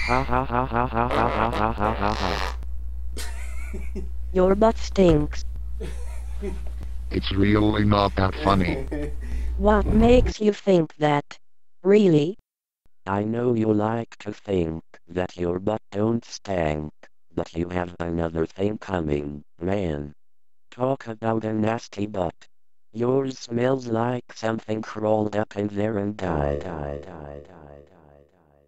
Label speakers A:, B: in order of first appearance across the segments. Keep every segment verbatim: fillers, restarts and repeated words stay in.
A: Ha ha ha ha ha ha ha ha ha ha ha.
B: Your butt stinks.
C: It's really not that funny.
B: What makes you think that? Really?
A: I know you like to think that your butt don't stank, but you have another thing coming, man. Talk about a nasty butt. Yours smells like something crawled up in there and died. died, died, died, died, died.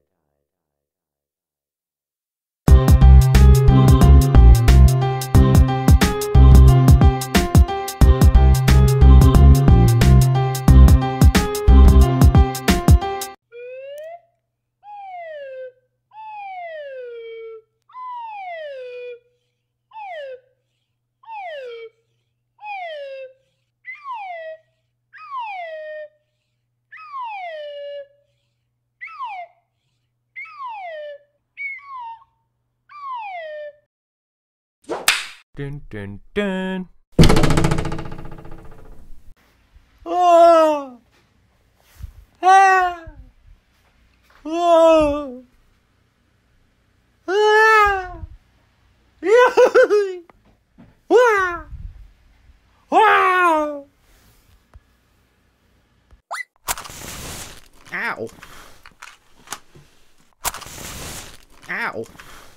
D: Dun dun dun. Oh! Ah! Oh! Ah! Wow! Wow! Ow! Ow!